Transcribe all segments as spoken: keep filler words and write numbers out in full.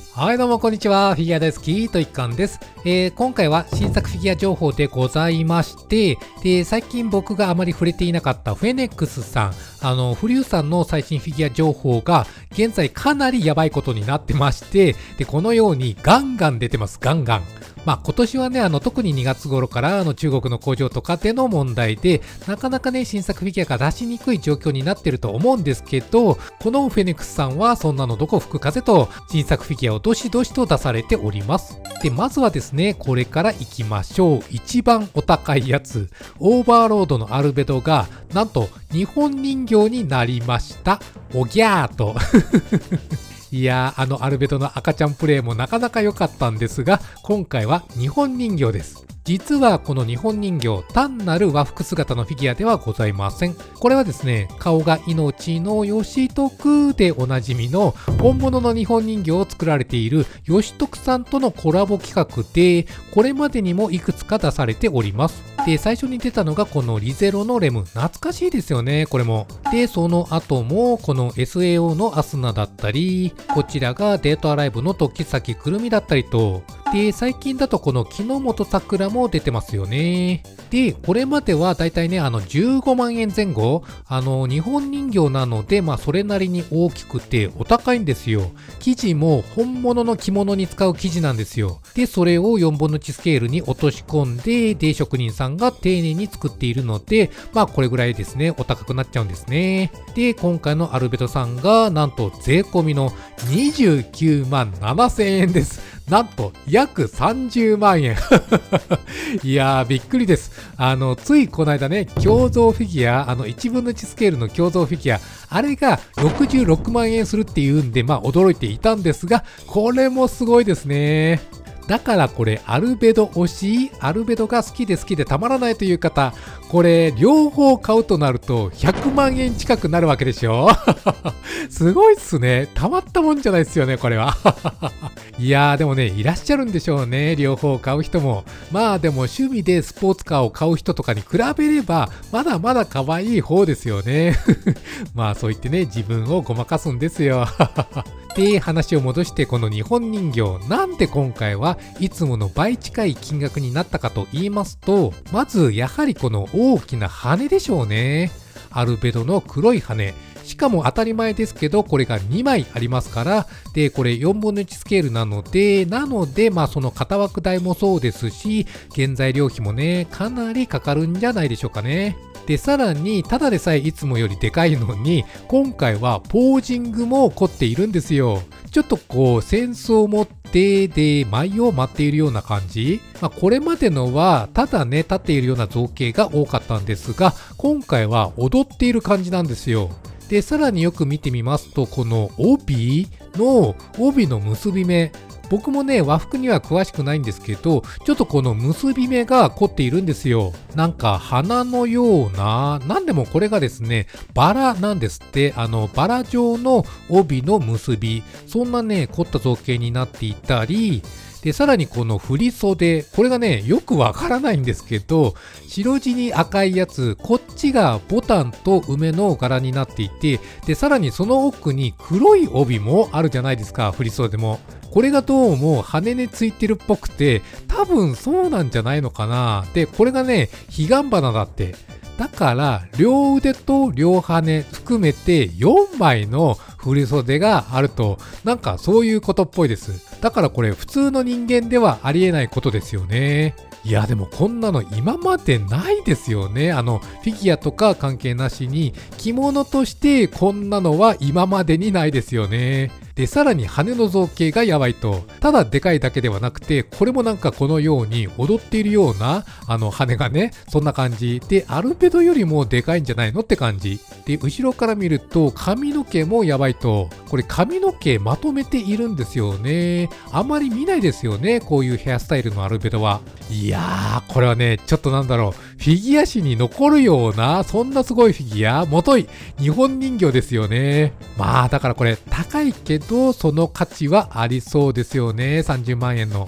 はい、どうもこんにちは。フィギュア大好きと一貫です。えー、今回は新作フィギュア情報でございまして、で、最近僕があまり触れていなかったフェネックスさん、あの、フリューさんの最新フィギュア情報が現在かなりやばいことになってまして、で、このようにガンガン出てます。ガンガン。まあ今年はね、あの特ににがつ頃からあの中国の工場とかでの問題で、なかなかね、新作フィギュアが出しにくい状況になってると思うんですけど、このフェネックスさんはそんなのどこ吹く風と新作フィギュアをどしどしと出されております。で、まずはですね、これから行きましょう。一番お高いやつ、オーバーロードのアルベドが、なんと日本人形になりました。おぎゃーと。いやー、あのアルベドの赤ちゃんプレイもなかなか良かったんですが、今回は日本人形です。実はこの日本人形、単なる和服姿のフィギュアではございません。これはですね、顔が命の義徳でおなじみの本物の日本人形を作られている義徳さんとのコラボ企画で、これまでにもいくつか出されております。で、最初に出たのがこのリゼロのレム。懐かしいですよね、これも。で、その後もこの エスエーオー のアスナだったり、こちらがデートアライブの時崎くるみだったりと、で、最近だとこの木之本桜も出てますよね。で、これまではだいたいね、あのじゅうごまんえんぜん後、あの日本人形なので、まあそれなりに大きくてお高いんですよ。生地も本物の着物に使う生地なんですよ。で、それをよんぶんのいちスケールに落とし込んで、で、職人さんが丁寧に作っているので、まあこれぐらいですね、お高くなっちゃうんですね。で、今回のアルベドさんが、なんと税込みのにじゅうきゅうまんななせんえんです。なんと約さんじゅうまんえん。いやー、びっくりです。あの、ついこの間ね、胸像フィギュア、あのいちぶんのいちスケールの胸像フィギュア、あれがろくじゅうろくまんえんするっていうんで、まあ驚いていたんですが、これもすごいですね。だからこれ、アルベド推し、アルベドが好きで好きでたまらないという方、これ、両方買うとなるとひゃくまんえん近くなるわけでしょ。すごいっすね。たまったもんじゃないっすよね、これは。いやー、でもね、いらっしゃるんでしょうね、両方買う人も。まあでも趣味でスポーツカーを買う人とかに比べれば、まだまだ可愛い方ですよね。まあそう言ってね、自分をごまかすんですよ。で、話を戻してこの日本人形、なんで今回はいつもの倍近い金額になったかと言いますと、まずやはりこの大きな羽でしょうね。アルベドの黒い羽。しかも当たり前ですけど、これがにまいありますから、で、これよんぶんのいちスケールなので、なので、まあその型枠代もそうですし、原材料費もね、かなりかかるんじゃないでしょうかね。で、さらに、ただでさえいつもよりでかいのに、今回はポージングも凝っているんですよ。ちょっとこう、センスを持って、で、舞を舞っているような感じ。まあ、これまでのは、ただね、立っているような造形が多かったんですが、今回は踊っている感じなんですよ。で、さらによく見てみますと、この帯の、帯の結び目。僕もね、和服には詳しくないんですけど、ちょっとこの結び目が凝っているんですよ。なんか花のような、なんでもこれがですね、バラなんですって。あの、バラ状の帯の結び。そんなね、凝った造形になっていたり、で、さらにこの振り袖。これがね、よくわからないんですけど、白地に赤いやつ、こっちがボタンと梅の柄になっていて、で、さらにその奥に黒い帯もあるじゃないですか、振り袖も。これがどうも羽についてるっぽくて、多分そうなんじゃないのかな。で、これがね、彼岸花だって。だから、両腕と両羽含めてよんまいの振り袖があると、なんかそういうことっぽいです。だからこれ普通の人間ではありえないことですよね。いやでもこんなの今までないですよね。あのフィギュアとか関係なしに着物としてこんなのは今までにないですよね。で、さらに羽の造形がやばいと。ただでかいだけではなくて、これもなんかこのように踊っているような、あの羽がね、そんな感じ。で、アルベドよりもでかいんじゃないのって感じ。で、後ろから見ると髪の毛もやばいと。これ髪の毛まとめているんですよね。あんまり見ないですよね、こういうヘアスタイルのアルベドは。いやー、これはね、ちょっとなんだろう。フィギュア史に残るような、そんなすごいフィギュア、もとい、日本人形ですよね。まあ、だからこれ高いけど、その価値はありそうですよね。さんじゅうまんえんの。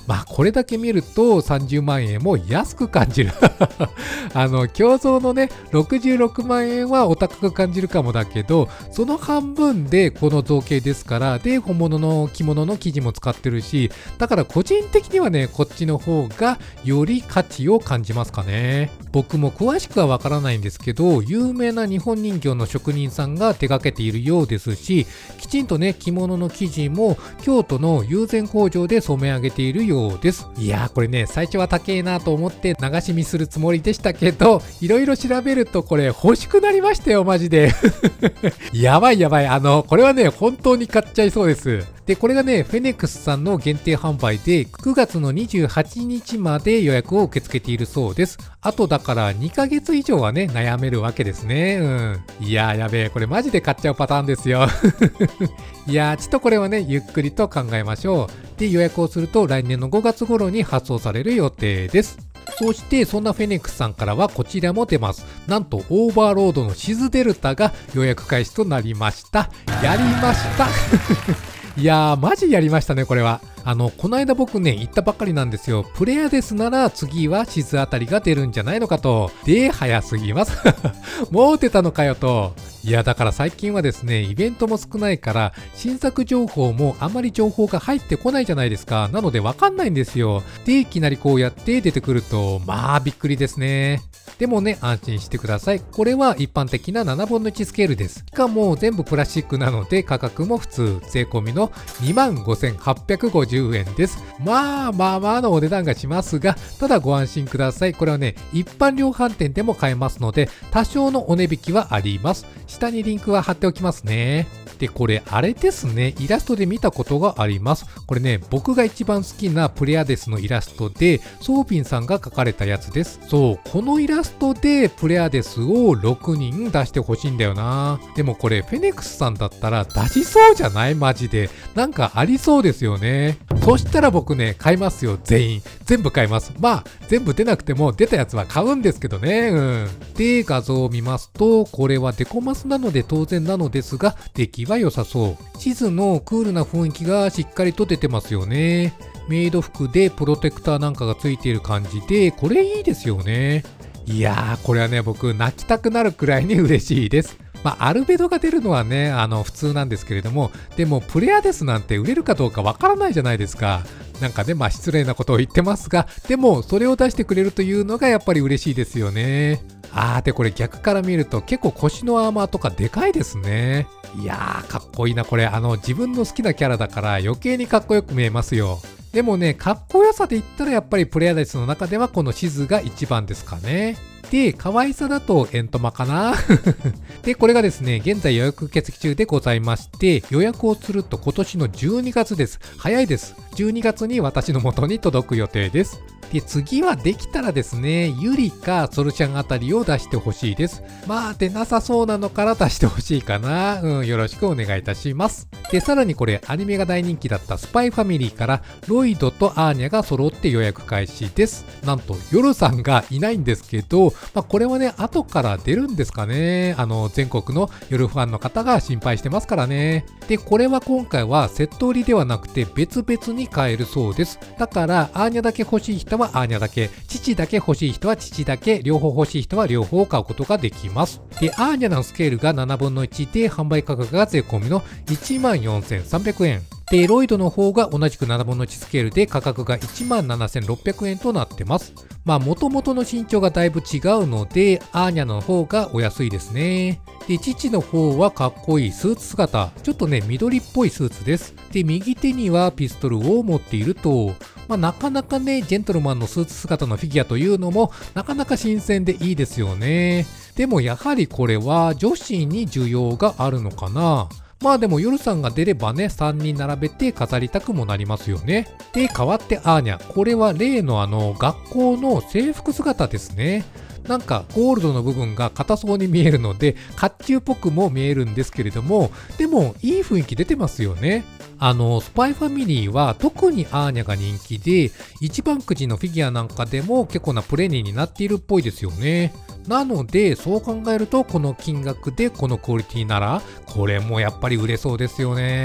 まあこれだけ見るとさんじゅうまんえんも安く感じる。あの、胸像のね、ろくじゅうろくまんえんはお高く感じるかもだけど、その半分でこの造形ですから、で、本物の着物の生地も使ってるし、だから個人的にはね、こっちの方がより価値を感じますかね。僕も詳しくはわからないんですけど、有名な日本人形の職人さんが手掛けているようですし、きちんとね、着物の生地も京都の友禅工場で染め上げているようです。いやーこれね、最初は高えなと思って流し見するつもりでしたけど、いろいろ調べるとこれ欲しくなりましたよ、マジで。やばいやばい。あの、これはね、本当に買っちゃいそうです。で、これがね、フェネックスさんの限定販売で、くがつのにじゅうはちにちまで予約を受け付けているそうです。あとだからにかげつ以上はね、悩めるわけですね。うん。いやーやべえ、これマジで買っちゃうパターンですよ。いやー、ちょっとこれはね、ゆっくりと考えましょう。で、予約をすると来年のごがつ頃に発送される予定です。そしてそんなフェネックスさんからはこちらも出ます。なんとオーバーロードのシズデルタが予約開始となりました。やりました。いやーマジやりましたねこれは。あのこの間僕ね言ったばっかりなんですよ。プレアデスなら次はシズあたりが出るんじゃないのかと。で早すぎます。もう出たのかよと。いやだから最近はですねイベントも少ないから新作情報もあまり情報が入ってこないじゃないですか。なのでわかんないんですよ。でいきなりこうやって出てくるとまあびっくりですね。でもね安心してください。これは一般的なななぶんのいちスケールです。しかも全部プラスチックなので価格も普通税込みの にまんごせんはっぴゃくごじゅうえんです。まあまあまあのお値段がしますが、ただご安心ください。これはね一般量販店でも買えますので多少のお値引きはあります。下にリンクは貼っておきますね。でこれあれですね、イラストで見たことがあります。これね僕が一番好きなプレアデスのイラストでソーピンさんが描かれたやつです。そうこのイラストでプレアデスをろくにん出してほしいんだよな。でもこれフェネックスさんだったら出しそうじゃない？マジでなんかありそうですよね。そしたら僕ね買いますよ。全員全部買います。まあ全部出なくても出たやつは買うんですけどね。うんで画像を見ますとこれはデコマスなので当然なのですが出来は良さそう。地図のクールな雰囲気がしっかりと出てますよね。メイド服でプロテクターなんかがついている感じでこれいいですよね。いやーこれはね僕泣きたくなるくらいに嬉しいです。まあアルベドが出るのはねあの普通なんですけれども、でもプレアデスなんて売れるかどうかわからないじゃないですか。なんかねまあ失礼なことを言ってますが、でもそれを出してくれるというのがやっぱり嬉しいですよね。あーでこれ逆から見ると結構腰のアーマーとかでかいですね。いやーかっこいいなこれ。あの自分の好きなキャラだから余計にかっこよく見えますよ。でもねかっこよさで言ったらやっぱりプレアデスの中ではこのシズが一番ですかね。で可愛さだとエントマかな。でこれがですね現在予約受付中でございまして、予約をすると今年のじゅうにがつです。早いです。じゅうにがつに私の元に届く予定です。で次はできたらですねユリかソルシャンあたりを出してほしいです。まあ出なさそうなのから出してほしいかな。うんよろしくお願いいたします。でさらにこれアニメが大人気だったスパイファミリーからロイドとアーニャが揃って予約開始です。なんとヨルさんがいないんですけど、まあ、これはね後から出るんですかね。あの全国の夜ファンの方が心配してますからね。でこれは今回はセット売りではなくて別々に買えるそうです。だからアーニャだけ欲しい人はアーニャだけ、父だけ欲しい人は父だけ、両方欲しい人は両方買うことができます。でアーニャのスケールがななぶんのいちで販売価格が税込みのいちまんよんせんさんびゃくえん。でロイドの方が同じくななぶんのいちスケールで価格がいちまんななせんろっぴゃくえんとなってます。まあ元々の身長がだいぶ違うのでアーニャの方がお安いですね。で父の方はかっこいいスーツ姿、ちょっとね緑っぽいスーツです。で右手にはピストルを持っていると、まあ、なかなかねジェントルマンのスーツ姿のフィギュアというのもなかなか新鮮でいいですよね。でもやはりこれは女子に需要があるのかな。まあでもヨルさんが出ればねさんにん並べて飾りたくもなりますよね。で代わってアーニャ、これは例のあの学校の制服姿ですね。なんかゴールドの部分が硬そうに見えるので甲冑っぽくも見えるんですけれども、でもいい雰囲気出てますよね。あのスパイファミリーは特にアーニャが人気で一番くじのフィギュアなんかでも結構なプレミになっているっぽいですよね。なのでそう考えるとこの金額でこのクオリティならこれもやっぱり売れそうですよね。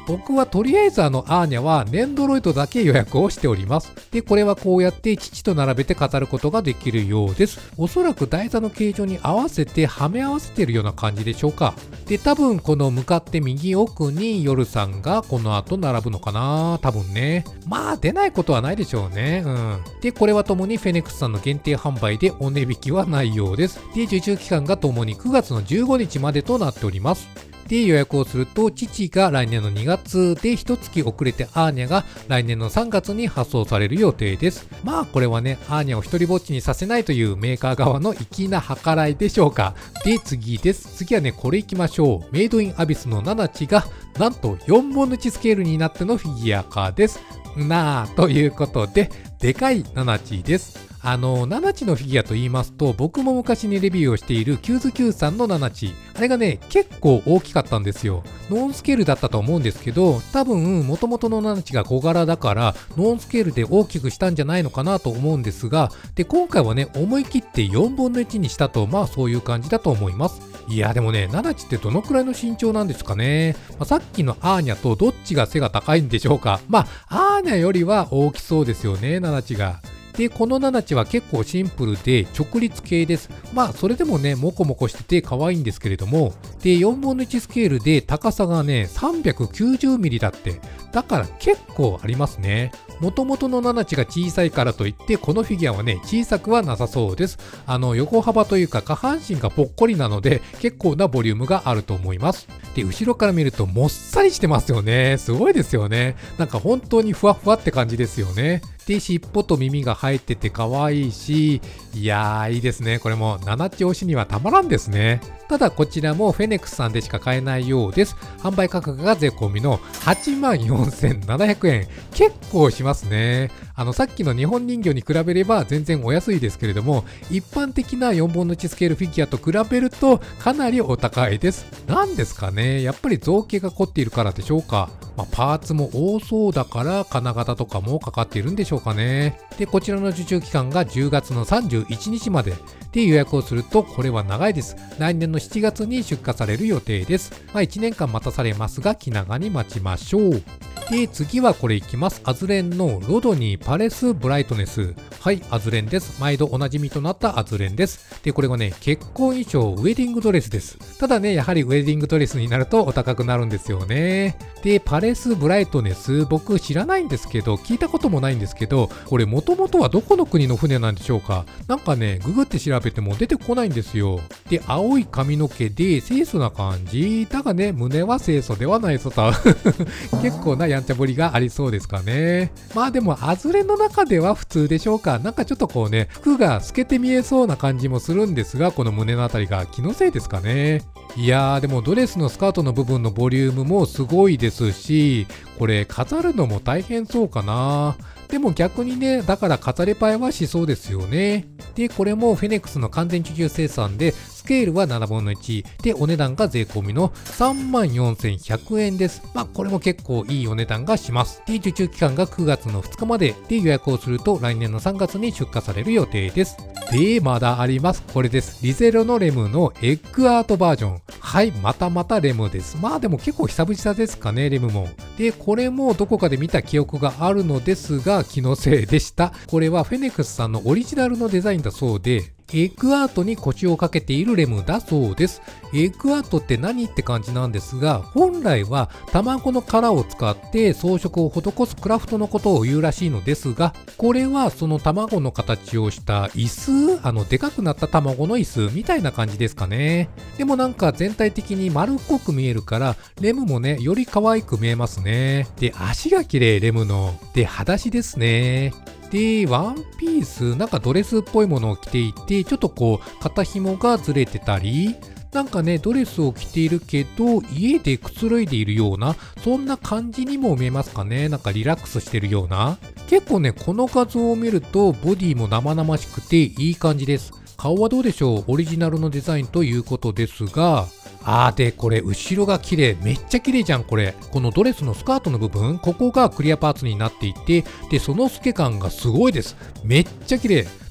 僕はとりあえずあのアーニャはネンドロイドだけ予約をしております。で、これはこうやって父と並べて飾ることができるようです。おそらく台座の形状に合わせてはめ合わせているような感じでしょうか。で、多分この向かって右奥に夜さんがこの後並ぶのかな、多分ね。まあ出ないことはないでしょうね。うん。で、これはともにフェネックスさんの限定販売でお値引きはないようです。で、受注期間がともにくがつのじゅうごにちまでとなっております。で、予約をすると、父が来年のにがつで、一月遅れてアーニャが来年のさんがつに発送される予定です。まあ、これはね、アーニャを一人ぼっちにさせないというメーカー側の粋な計らいでしょうか。で、次です。次はね、これいきましょう。メイドインアビスのナナチが、なんとよんぶんのいちスケールになってのフィギュア化です。なあ、ということで、でかいナナチです。あの、ナナチのフィギュアと言いますと、僕も昔にレビューをしているキューズキューさんのナナチ。あれがね、結構大きかったんですよ。ノンスケールだったと思うんですけど、多分、元々のナナチが小柄だから、ノンスケールで大きくしたんじゃないのかなと思うんですが、で、今回はね、思い切ってよんぶんのいちにしたと、まあそういう感じだと思います。いや、でもね、ナナチってどのくらいの身長なんですかね。まあ、さっきのアーニャとどっちが背が高いんでしょうか。まあ、アーニャよりは大きそうですよね、ナナチが。で、このナナチは結構シンプルで直立系です。まあ、それでもね、モコモコしてて可愛いんですけれども、で、よんぶんのいちスケールで高さがね、さんびゃくきゅうじゅうミリだって。だから結構ありますね。元々のナナチが小さいからといって、このフィギュアはね、小さくはなさそうです。あの、横幅というか下半身がぽっこりなので、結構なボリュームがあると思います。で、後ろから見るともっさりしてますよね。すごいですよね。なんか本当にふわふわって感じですよね。で、尻尾と耳が生えてて可愛いし、いやー、いいですね。これもナナチ推しにはたまらんですね。ただこちらもフェネックスさんでしか買えないようです。販売価格が税込みのはちまんよんせんななひゃくえん。結構しますね。あの、さっきの日本人形に比べれば全然お安いですけれども、一般的なよんぶんのいちスケールフィギュアと比べるとかなりお高いです。なんですかね。やっぱり造形が凝っているからでしょうか。まあ、パーツも多そうだから金型とかもかかっているんでしょうかね。で、こちらの受注期間がじゅうがつのさんじゅういちにちまで。で、予約をするとこれは長いです。来年のしちがつに出荷される予定です。まあ、いちねんかん待たされますが気長に待ちましょう。で、次はこれいきます。アズレンのロドニーパレスブライトネス。はい、アズレンです。毎度おなじみとなったアズレンです。で、これはね、結婚衣装ウェディングドレスです。ただね、やはりウェディングドレスになるとお高くなるんですよね。で、パレスブライトネス、僕知らないんですけど、聞いたこともないんですけど、これもともとはどこの国の船なんでしょうか。なんかね、ググって調べても出てこないんですよ。で、青い髪の毛で清楚な感じ。だがね、胸は清楚ではないそた。結構なやんちゃぶりがありそうですかね。まあでも、アズレの中では普通でしょうか。なんかちょっとこうね、服が透けて見えそうな感じもするんですが、この胸のあたりが気のせいですかね。いやー、でもドレスのスカートの部分のボリュームもすごいですし、これ飾るのも大変そうかな。でも逆にね、だから飾り映えはしそうですよね。で、これもフェネックスの完全受注生産で、スケールはななぶんのいちで、お値段が税込みのさんまんよんせんひゃくえんです。まあ、これも結構いいお値段がします。で、受注期間がくがつのふつかまでで予約をすると来年のさんがつに出荷される予定です。で、まだあります。これです。リゼロのレムのエッグアートバージョン。はい、またまたレムです。まあでも結構久々ですかね、レムも。で、これもどこかで見た記憶があるのですが、気のせいでした。これはフェネックスさんのオリジナルのデザインだそうで、エッグアートに腰をかけているレムだそうです。エッグアートって何って感じなんですが、本来は卵の殻を使って装飾を施すクラフトのことを言うらしいのですが、これはその卵の形をした椅子、あのでかくなった卵の椅子みたいな感じですかね。でもなんか全体的に丸っこく見えるから、レムもね、より可愛く見えますね。で、足が綺麗、レムの。で、裸足ですね。で、ワンピース、なんかドレスっぽいものを着ていて、ちょっとこう、肩紐がずれてたり、なんかね、ドレスを着ているけど、家でくつろいでいるような、そんな感じにも見えますかね。なんかリラックスしてるような。結構ね、この画像を見ると、ボディも生々しくていい感じです。顔はどうでしょう？オリジナルのデザインということですが、あーで、これ、後ろが綺麗。めっちゃ綺麗じゃん、これ。このドレスのスカートの部分、ここがクリアパーツになっていて、で、その透け感がすごいです。めっちゃ綺麗。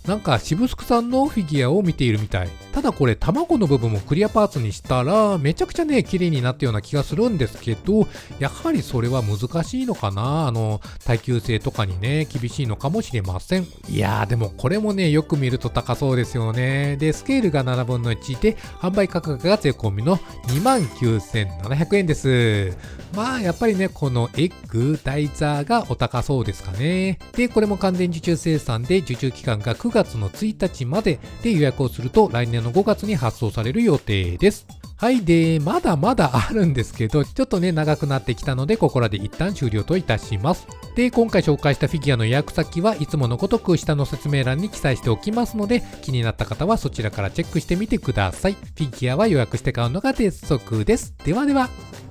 なんか渋スクさんのフィギュアを見ているみたい。ただこれ卵の部分もクリアパーツにしたらめちゃくちゃね綺麗になったような気がするんですけど、やはりそれは難しいのかな。あの耐久性とかにね厳しいのかもしれません。いやーでもこれもねよく見ると高そうですよね。でスケールがななぶんのいちで販売価格が税込みの にまんきゅうせんななひゃくえんです。まあやっぱりねこのエッグ台座がお高そうですかね。でこれも完全受注生産で受注期間がくがつのついたちまでで、予約をすると来年のごがつに発送される予定です。はい。で、まだまだあるんですけど、ちょっとね、長くなってきたので、ここらで一旦終了といたします。で、今回紹介したフィギュアの予約先はいつものごとく下の説明欄に記載しておきますので、気になった方はそちらからチェックしてみてください。フィギュアは予約して買うのが鉄則です。ではでは。